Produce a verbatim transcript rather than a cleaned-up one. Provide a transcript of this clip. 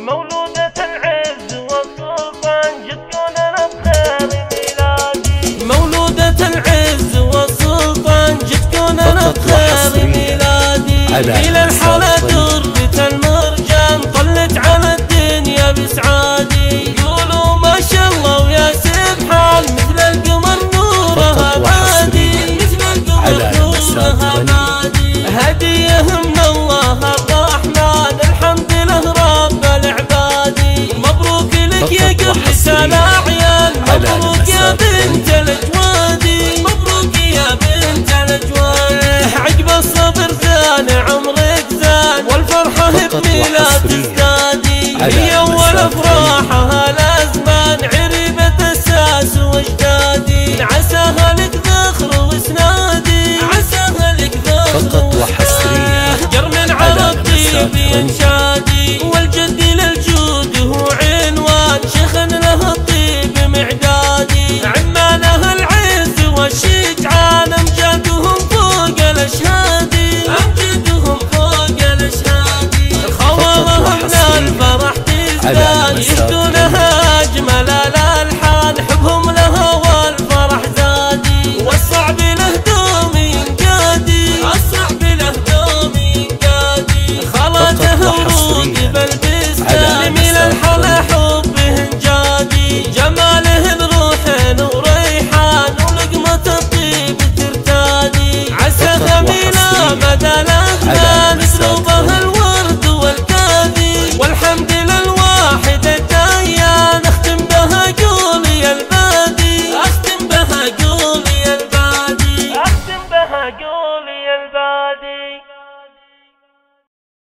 مولودة العز والسلطان جدكونا بخير ميلادي. مولودة العز والسلطان جدكونا بخير ميلادي. إلى الحلا دربة المرجان طلت على الدنيا بسعادي. يقولوا ما شاء الله ويا سبحان مثل القمر نورها بادي. مثل القمر نورها بادي. هدية من الله الرحمن الحمد له رب العباد. مبروك لك يا قدس الأعيان. مبروك يا بنت الأجواد. مبروك يا بنت الأجواد. عقب الصبر زان عمرك زان والفرحة بميلاد تزدادي. هي أول أفراحها الأزمان عريبة الساس واجدادي. عساها لك ذخر واسنادي. عساها لك ذخر واسنادي. جر من على الطيب ينشا